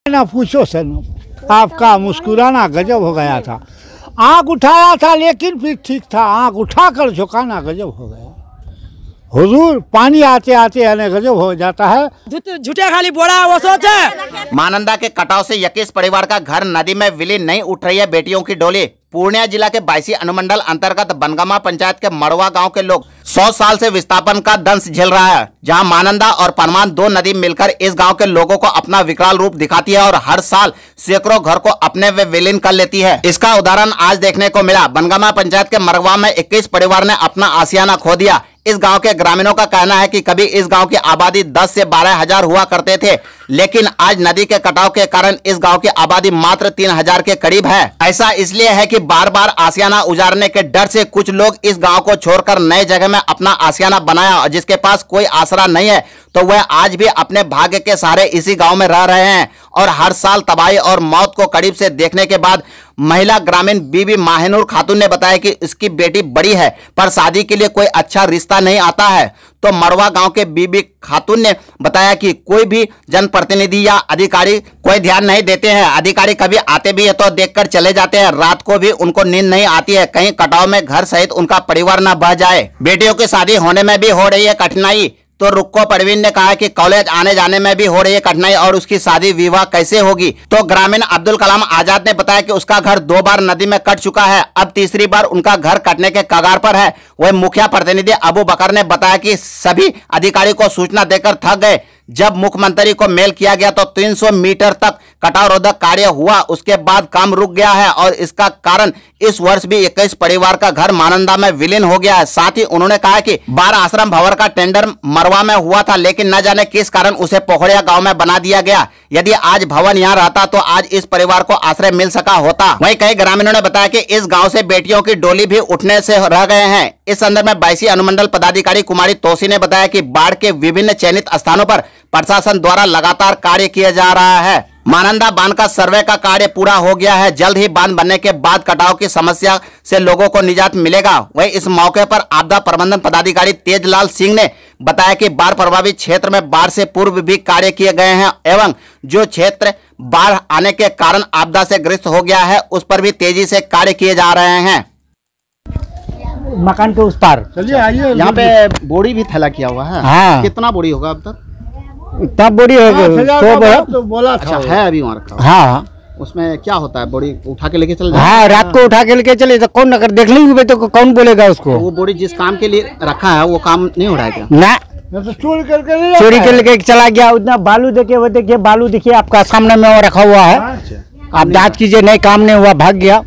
ना पूछो सर, आपका मुस्कुराना गजब हो गया था। आँख उठाया था लेकिन फिर ठीक था, आँख उठाकर झुकाना गजब हो गया। हुजूर पानी आते आते आने गजब हो जाता है। झूठे खाली बोला वो सोच है। महानंदा के कटाव से 21 परिवार का घर नदी में विलीन, नहीं उठ रही है बेटियों की डोली। पूर्णिया जिला के बायसी अनुमंडल अंतर्गत बनगामा पंचायत के मड़वा गांव के लोग 100 साल से विस्थापन का दंश झेल रहा है, जहां महानंदा और परमान दो नदी मिलकर इस गांव के लोगों को अपना विकराल रूप दिखाती है और हर साल सैकड़ों घर को अपने वे विलीन कर लेती है। इसका उदाहरण आज देखने को मिला। बनगामा पंचायत के मड़वा में 21 परिवार ने अपना आशियाना खो दिया। इस गांव के ग्रामीणों का कहना है कि कभी इस गांव की आबादी 10 से 12 हजार हुआ करते थे, लेकिन आज नदी के कटाव के कारण इस गांव की आबादी मात्र 3000 के करीब है। ऐसा इसलिए है कि बार बार आशियाना उजाड़ने के डर से कुछ लोग इस गांव को छोड़कर नए जगह में अपना आशियाना बनाया और जिसके पास कोई आसरा नहीं है तो वह आज भी अपने भाग्य के सहारे इसी गांव में रह रहे हैं। और हर साल तबाही और मौत को करीब से देखने के बाद महिला ग्रामीण बीबी माहिनूर खातून ने बताया कि उसकी बेटी बड़ी है पर शादी के लिए कोई अच्छा रिश्ता नहीं आता है। तो मड़वा गांव के बीबी खातून ने बताया कि कोई भी जनप्रतिनिधि या अधिकारी कोई ध्यान नहीं देते हैं। अधिकारी कभी आते भी है तो देखकर चले जाते हैं। रात को भी उनको नींद नहीं आती है, कहीं कटाव में घर सहित उनका परिवार न बह जाए। बेटियों की शादी होने में भी हो रही है कठिनाई। तो रुक्को परवीन ने कहा कि कॉलेज आने जाने में भी हो रही है कठिनाई और उसकी शादी विवाह कैसे होगी। तो ग्रामीण अब्दुल कलाम आजाद ने बताया कि उसका घर 2 बार नदी में कट चुका है, अब तीसरी बार उनका घर कटने के कगार पर है। वह मुखिया प्रतिनिधि अबू बकर ने बताया कि सभी अधिकारी को सूचना देकर थक गए। जब मुख्यमंत्री को मेल किया गया तो 300 मीटर तक कटाव रोधक कार्य हुआ, उसके बाद काम रुक गया है और इसका कारण इस वर्ष भी 21 परिवार का घर महानंदा में विलीन हो गया है। साथ ही उन्होंने कहा कि 12 आश्रम भवन का टेंडर मरवा में हुआ था, लेकिन न जाने किस कारण उसे पोखरिया गांव में बना दिया गया। यदि आज भवन यहाँ रहता तो आज इस परिवार को आश्रय मिल सका होता। वहीं कई ग्रामीणों ने बताया कि इस गाँव से बेटियों की डोली भी उठने से रह गए हैं। इस संदर्भ में बायसी अनुमंडल पदाधिकारी कुमारी तोसी ने बताया कि बाढ़ के विभिन्न चयनित स्थानों पर प्रशासन द्वारा लगातार कार्य किया जा रहा है। महानंदा बांध का सर्वे का कार्य पूरा हो गया है। जल्द ही बांध बनने के बाद कटाव की समस्या से लोगों को निजात मिलेगा। वहीं इस मौके पर आपदा प्रबंधन पदाधिकारी तेजलाल सिंह ने बताया कि बाढ़ प्रभावित क्षेत्र में बाढ़ से पूर्व भी कार्य किए गए हैं एवं जो क्षेत्र बाढ़ आने के कारण आपदा से ग्रस्त हो गया है उस पर भी तेजी से कार्य किए जा रहे हैं। मकान के उस पार चलिए आइए, यहाँ पे बोरी भी थैला किया हुआ है। हाँ। कितना बोरी होगा अब तक? इतना बोरी है, 100 तो बोला था। अच्छा है अभी वहाँ रखा? हाँ। उसमें क्या होता है? बोरी उठा के लेके चल जाए? हाँ, रात को उठा के लेके चले तो कौन अगर देख लेंगे तो कौन बोलेगा उसको? तो वो बोरी जिस काम के लिए रखा है वो काम नहीं हो रहा है क्या? ना, तो चोरी के लेके चला गया। उतना बालू देखिए, वो देखिए बालू देखिए आपका सामने में वो रखा हुआ है। आप जांच कीजिए, नहीं काम नहीं हुआ, भाग गया।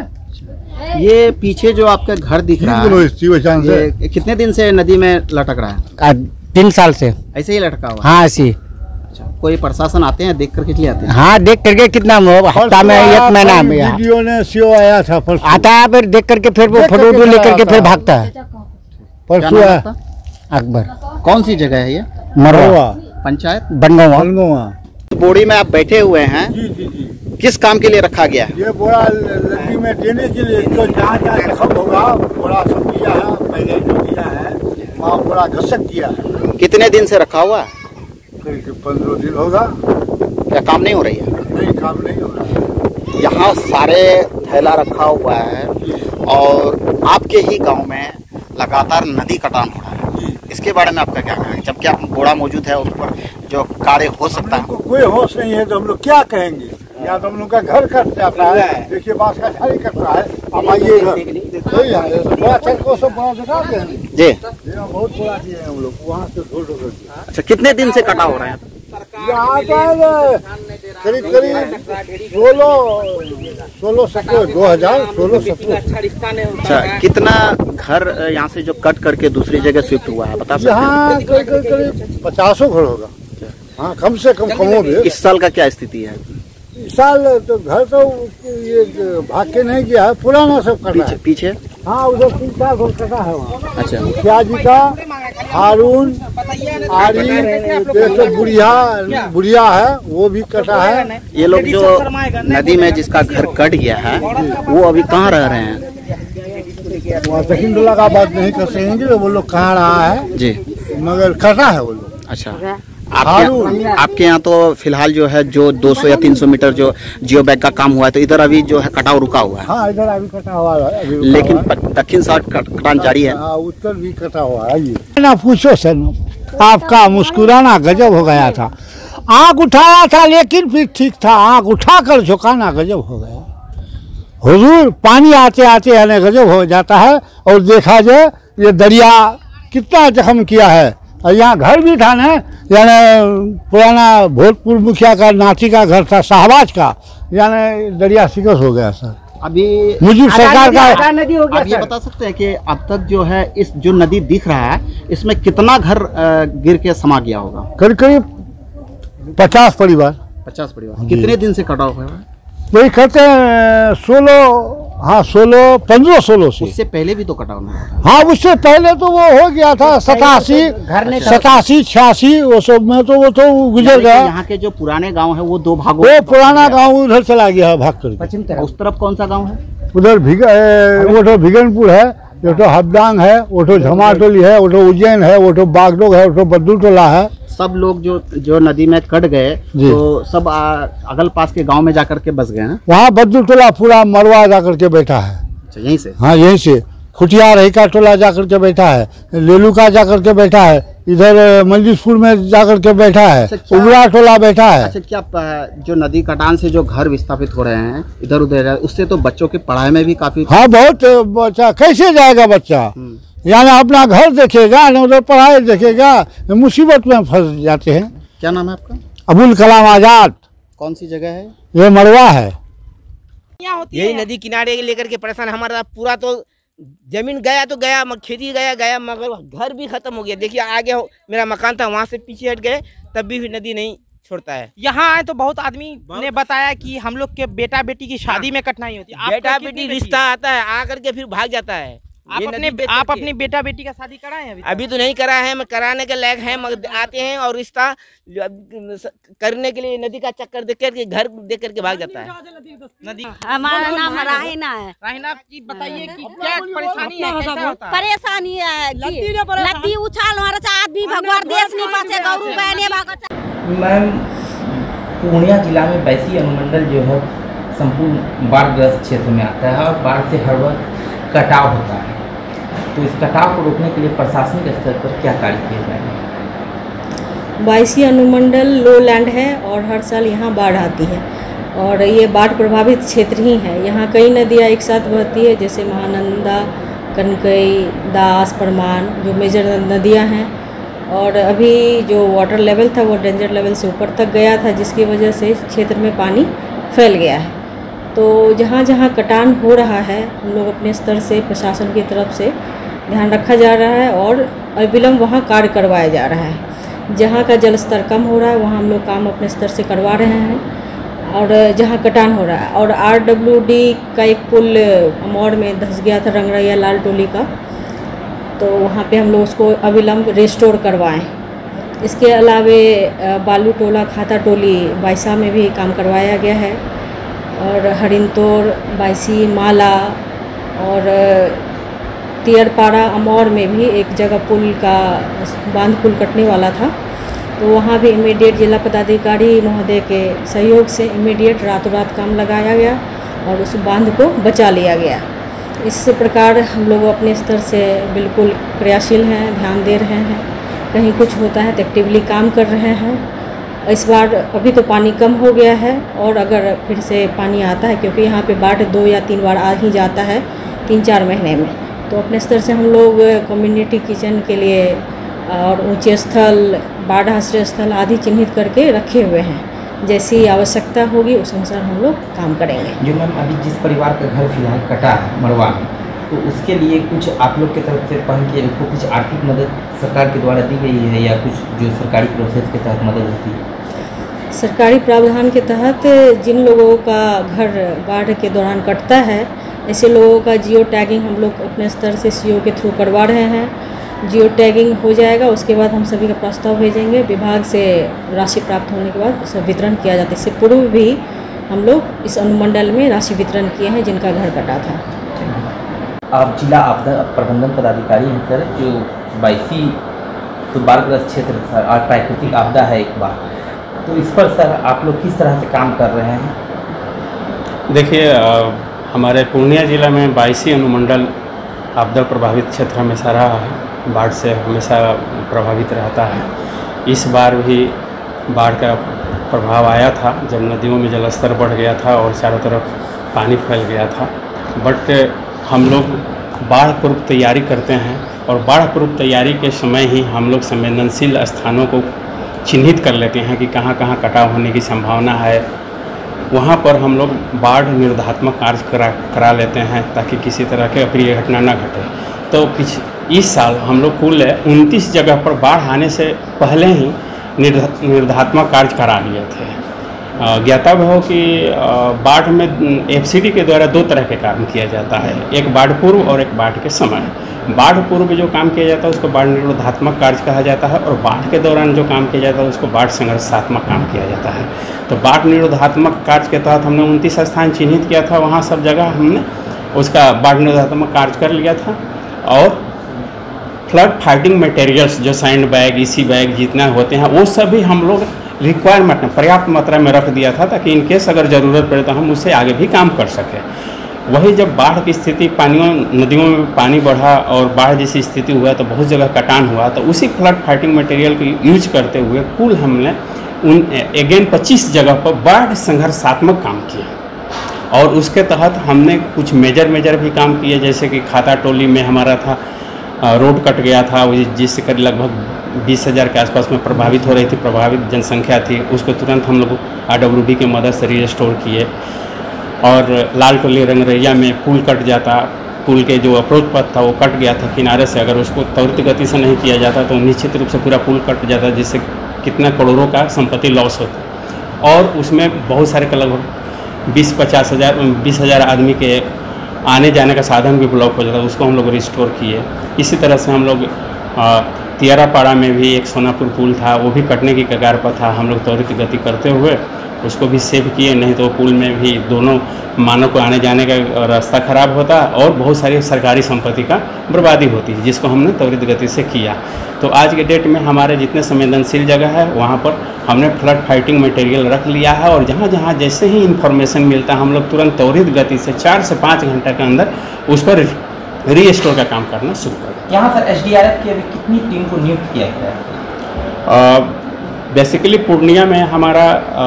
ये पीछे जो आपका घर दिख रहा है ये कितने दिन से नदी में लटक रहा है? 3 साल से ऐसे ही लटका हुआ? हाँ ऐसी। अच्छा, कोई प्रशासन आते हैं देख करके चले आते हैं? हाँ, देख करके कितना हफ्ता में 1 महीना में वीडियो ने सीओ आया था, आता है, फिर देख करके फिर वो फोटो लेकर के फिर भागता है। परसों अकबर। कौन सी जगह है ये? मरवा पंचायत बनगावा। बोरी में आप बैठे हुए हैं, जी जी जी। किस काम के लिए रखा गया है? ये बोरा नदी में देने के लिए, जो जहाँ जहाँ जख्म होगा बोरा सब दिया है, पहले जो दिया है वहाँ बोरा घसक दिया है। कितने दिन से रखा हुआ है? करीब 15 दिन होगा। क्या काम नहीं हो रही है? नहीं, काम नहीं हो रहा है। यहाँ सारे थैला रखा हुआ है और आपके ही गांव में लगातार नदी कटान हो रहा है, इसके बारे में आपका क्या कहना है? जबकि आप बोरा मौजूद है उस पर जो कार्य हो सकता है। कोई होश नहीं है तो हम लोग क्या कहेंगे? या तो हम लोग का घर कट जाता है, देखिए बांस का झाड़ी कट रहा है। अब आइए बड़ा को सब बड़ा दिखाते हैं जी, बहुत बड़ा किए हैं हम लोग वहाँ से ढोल ढोल। अच्छा, कितने दिन से कटा हो रहा है? करीब 2016-17। अच्छा, कितना घर यहाँ से जो कट करके दूसरी जगह शिफ्ट हुआ है बता सकते हैं? यहाँ करीब 50 घर होगा। हाँ, कम से कम कमो भी। इस साल का क्या स्थिति है? इस साल तो घर तो ये भाग के नहीं गया है, पुराना सब कटा है। पीछे? हाँ, उधर 3-4 घर कटा है वहाँ। अच्छा, मुखिया जी का, हारून, आरी, बुढ़िया है वो भी कटा है। ये लोग जो नदी में जिसका घर कट गया है वो अभी कहाँ रह रहे हैं? वहाँ तकिंदुल्ला का बात नहीं कर सकेंगे वो लोग कहाँ रहा है जी, मगर कटा है वो लोग। अच्छा, आपके यहाँ तो फिलहाल जो है जो 200 या 300 मीटर जो जियो बैग का काम हुआ है, तो इधर अभी जो है कटाव रुका हुआ है। हाँ, इधर अभी कटा हुआ है, अभी रुका लेकिन हुआ है। दक्षिण साइड कटान जारी है। हाँ, उत्तर भी कटा हुआ है। ये ना पूछो सर, आपका मुस्कुराना गजब हो गया था। आँख उठाया था लेकिन फिर ठीक था, आँख उठाकर झुकाना गजब हो गया। हुजूर, पानी आते आते यानी गजब हो जाता है। और देखा जाए ये दरिया कितना जख्म किया है। और यहाँ घर भी था ना, यानी पुराना भोजपुर मुखिया का नाती का घर था, शाहबाज का, यानी दरिया शिकस्त हो गया सर। अभी मुझे सरकार का नदी हो गया। आप ये बता सकते हैं कि अब तक जो है इस जो नदी दिख रहा है इसमें कितना घर गिर के समा गया होगा? करीब करीब 50 परिवार। 50 परिवार। कितने दिन से कटाव हुआ है? वही कहते हैं 16 से। उससे पहले भी तो कटाव नहीं हुआ था। हाँ, उससे पहले तो वो हो गया था 87, 86 वो सब में तो वो तो गुजर गया। यहाँ के जो पुराने गांव है वो दो भागों वो पुराना गांव उधर चला गया है भाग कर। पश्चिम तरफ उस तरफ कौन सा गांव है? उधर वो तो भिगनपुर है, वो तो हबडांग है, वो तो झमाटोली है, वो तो उज्जैन है, वो तो बागडोग है, वो तो बद्दू टोला है। सब लोग जो नदी में कट गए तो सब अगल पास के गांव में जाकर के बस गए हैं। वहाँ बद्दू टोला पूरा मरवा जाकर के बैठा है। अच्छा, यहीं से? हाँ, यहीं से खुटिया रही का टोला जाकर के बैठा है, लेलू का जाकर के बैठा है, इधर मंजिसपुर में जाकर के बैठा है, उबरा टोला बैठा है। अच्छा, क्या जो नदी कटान से जो घर विस्थापित हो रहे हैं इधर उधर, उससे तो बच्चों की पढ़ाई में भी काफी। हाँ, बहुत बच्चा कैसे जाएगा बच्चा, यानी अपना घर देखेगा न उधर पढ़ाई देखेगा, मुसीबत में फंस जाते हैं। क्या नाम है आपका? अबुल कलाम आजाद। कौन सी जगह है? ये मरवा है। यही नदी किनारे लेकर के परेशान, हमारा पूरा तो जमीन गया तो गया, खेती गया मगर घर भी खत्म हो गया। देखिए आगे मेरा मकान था, वहाँ से पीछे हट गए तब भी नदी नहीं छोड़ता है। यहाँ आए तो बहुत आदमी ने बताया कि हम लोग के बेटा बेटी की शादी में कठिनाई होती है। बेटा बेटी रिश्ता आता है, आकर के फिर भाग जाता है। आप अपने बेटा बेटी का शादी कराए हैं? अभी तो नहीं करा है, मैं कराने के लायक है, मगर आते हैं और रिश्ता करने के लिए नदी का चक्कर देख करके घर देख करके भाग जाता है। नदी। हमारा नाम राहिना है। राहिना जी, बताइए कि क्या परेशानी है, कैसा होता है? परेशानी है लत्ती उछाल मारा आदमी भगवान देश नहीं बचे गौरू बहने भागत। मैम, पूर्णिया जिला में बैसी अनुमंडल जो है संपूर्ण बाढ़ग्रस्त क्षेत्र में आता है और बाढ़ से हर वक्त कटाव होता है। तो इस कटाव को रोकने के लिए प्रशासनिक स्तर पर क्या कार्य किए जाएंगे? बायसी अनुमंडल लो लैंड है और हर साल यहाँ बाढ़ आती है और ये बाढ़ प्रभावित क्षेत्र ही है। यहाँ कई नदियाँ एक साथ बहती है, जैसे महानंदा, कनकई, दास, परमान, जो मेजर नदियाँ हैं। और अभी जो वाटर लेवल था वो डेंजर लेवल से ऊपर तक गया था, जिसकी वजह से क्षेत्र में पानी फैल गया है। तो जहाँ जहाँ कटान हो रहा है हम लोग अपने स्तर से प्रशासन की तरफ से ध्यान रखा जा रहा है और अविलंब वहाँ कार्य करवाया जा रहा है। जहाँ का जल स्तर कम हो रहा है वहाँ हम लोग काम अपने स्तर से करवा रहे हैं। और जहाँ कटान हो रहा है, और RWD का एक पुल अमौर में धंस गया था, रंगरैया लाल टोली का, तो वहाँ पे हम लोग उसको अविलंब रिस्टोर करवाएं। इसके अलावे बालू टोला, खाता टोली, बायसा में भी काम करवाया गया है। और हरिंतोर, बायसी, माला और तियरपाड़ा, अमौर में भी एक जगह पुल का बांध पुल कटने वाला था, तो वहाँ भी इमीडिएट जिला पदाधिकारी महोदय के सहयोग से इमीडिएट रातों रात काम लगाया गया और उस बांध को बचा लिया गया। इस प्रकार हम लोग अपने स्तर से बिल्कुल क्रियाशील हैं, ध्यान दे रहे हैं। कहीं कुछ होता है तो एक्टिवली काम कर रहे हैं। इस बार अभी तो पानी कम हो गया है और अगर फिर से पानी आता है, क्योंकि यहाँ पे बाढ़ 2 या 3 बार आ ही जाता है 3-4 महीने में, तो अपने स्तर से हम लोग कम्युनिटी किचन के लिए और ऊंचे स्थल, बाढ़ आश्रय स्थल आदि चिन्हित करके रखे हुए हैं। जैसी आवश्यकता होगी उस अनुसार हम लोग काम करेंगे। जो मैम अभी जिस परिवार का घर फिलहाल कटा है मड़वा में, तो उसके लिए कुछ आप लोग की तरफ से पहल के उनको कुछ आर्थिक मदद सरकार के द्वारा दी गई है या कुछ जो सरकारी प्रोसेस के तहत मदद होती है? सरकारी प्रावधान के तहत जिन लोगों का घर बाढ़ के दौरान कटता है, ऐसे लोगों का जियो टैगिंग हम लोग अपने स्तर से CO के थ्रू करवा रहे हैं। जियो टैगिंग हो जाएगा, उसके बाद हम सभी का प्रस्ताव भेजेंगे। विभाग से राशि प्राप्त होने के बाद उसे वितरण किया जाता है। इससे पूर्व भी हम लोग इस अनुमंडल में राशि वितरण किए हैं जिनका घर कटा था। आप जिला आपदा प्रबंधन पदाधिकारी हैं सर, जो बायसी तो बाढ़ग्रस्त क्षेत्र सर और प्राकृतिक आपदा है एक बार, तो इस पर सर आप लोग किस तरह से काम कर रहे हैं? देखिए, हमारे पूर्णिया जिला में 22 अनुमंडल आपदा प्रभावित क्षेत्र हमेशा रहा है, बाढ़ से हमेशा प्रभावित रहता है। इस बार भी बाढ़ का प्रभाव आया था जब नदियों में जलस्तर बढ़ गया था और चारों तरफ पानी फैल गया था। बट हम लोग बाढ़ पूर्व तैयारी करते हैं और बाढ़ पूर्व तैयारी के समय ही हम लोग संवेदनशील स्थानों को चिन्हित कर लेते हैं कि कहाँ कहाँ कटाव होने की संभावना है। वहाँ पर हम लोग बाढ़ निरोधात्मक कार्य करा लेते हैं ताकि किसी तरह की अप्रिय घटना न घटे। तो इस साल हम लोग कुल 29 जगह पर बाढ़ आने से पहले ही निरोधात्मक कार्य करा लिए थे। ज्ञातव्य हो कि बाढ़ में एफसीडी के द्वारा 2 तरह के काम किया जाता है, एक बाढ़ पूर्व और एक बाढ़ के समय। बाढ़ पूर्व जो काम किया जाता है उसको बाढ़ निरोधात्मक कार्य कहा जाता है और बाढ़ के दौरान जो काम किया जाता है उसको बाढ़ संघर्षात्मक काम किया जाता है। तो बाढ़ निरोधात्मक कार्य के तहत हमने 29 स्थान चिन्हित किया था, वहाँ सब जगह हमने उसका बाढ़ निरोधात्मक कार्य कर लिया था। और फ्लड फाइटिंग मटेरियल्स जो सैंड बैग, इसी बैग जितना होते हैं वो सभी हम लोग रिक्वायरमेंट में पर्याप्त मात्रा में रख दिया था ताकि इन केस अगर ज़रूरत पड़े तो हम उससे आगे भी काम कर सकें। वही जब बाढ़ की स्थिति नदियों में पानी बढ़ा और बाढ़ जैसी स्थिति हुआ तो बहुत जगह कटान हुआ, तो उसी फ्लड फाइटिंग मटेरियल को यूज करते हुए कुल हमने अगेन 25 जगह पर बाढ़ संघर्षात्मक काम किया। और उसके तहत हमने कुछ मेजर भी काम किए, जैसे कि खाता टोली में हमारा था रोड कट गया था जिससे कर लगभग 20,000 के आसपास में प्रभावित हो रही थी, प्रभावित जनसंख्या थी, उसको तुरंत हम लोग RWD की मदद से रिस्टोर किए। और लाल टोली रंगरैया में पुल कट जाता, पुल के जो अप्रोच पथ था वो कट गया था किनारे से, अगर उसको त्वरित गति से नहीं किया जाता तो निश्चित रूप से पूरा पुल कट जाता जिससे कितना करोड़ों का संपत्ति लॉस होता। और उसमें बहुत सारे का लगभग 20,000 आदमी के आने जाने का साधन भी ब्लॉक हो जाता, उसको हम लोग रिस्टोर किए। इसी तरह से हम लोग तियारापाड़ा में भी एक सोनापुर पुल था, वो भी कटने की कगार पर था, हम लोग त्वरित गति करते हुए उसको भी सेव किए, नहीं तो पुल में भी दोनों मानव को आने जाने का रास्ता खराब होता और बहुत सारी सरकारी संपत्ति का बर्बादी होती है, जिसको हमने त्वरित गति से किया। तो आज के डेट में हमारे जितने संवेदनशील जगह है वहाँ पर हमने फ्लड फाइटिंग मटेरियल रख लिया है और जहाँ जहाँ जैसे ही इंफॉर्मेशन मिलता है हम लोग तुरंत त्वरित गति से 4 से 5 घंटे के अंदर उस पर रीस्टोर का काम करना शुरू कर दें। यहाँ सर SDRF की अभी कितनी टीम को नियुक्त किया गया है? बेसिकली पूर्णिया में हमारा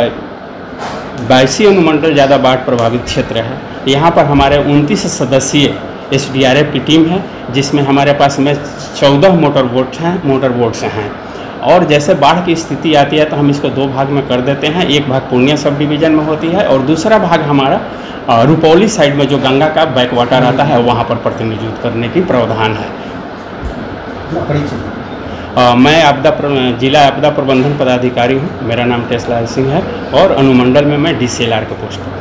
22 अनुमंडल ज़्यादा बाढ़ प्रभावित क्षेत्र है। यहाँ पर हमारे 29 सदस्यीय SDRF की टीम है, जिसमें हमारे पास में 14 मोटर बोट्स हैं। और जैसे बाढ़ की स्थिति आती है तो हम इसको 2 भाग में कर देते हैं, एक भाग पूर्णिया सब डिवीज़न में होती है और दूसरा भाग हमारा रुपौली साइड में जो गंगा का बैक वाटर आता है वहाँ पर प्रतिनिधित्व करने की प्रावधान है। मैं जिला आपदा प्रबंधन पदाधिकारी हूँ, मेरा नाम टेसलाल सिंह है और अनुमंडल में मैं DCLR के पोस्ट पर।